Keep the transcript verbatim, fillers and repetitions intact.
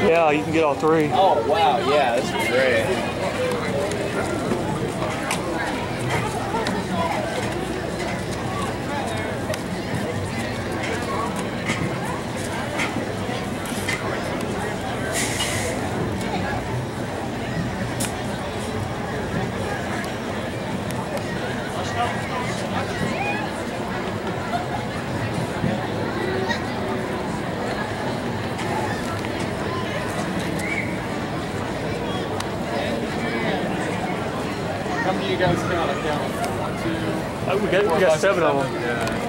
Yeah, you can get all three. Oh, wow. Yeah, this is great. How many of you guys count? I count one, two. Oh, we got, four, we got five, seven six, of them. Yeah.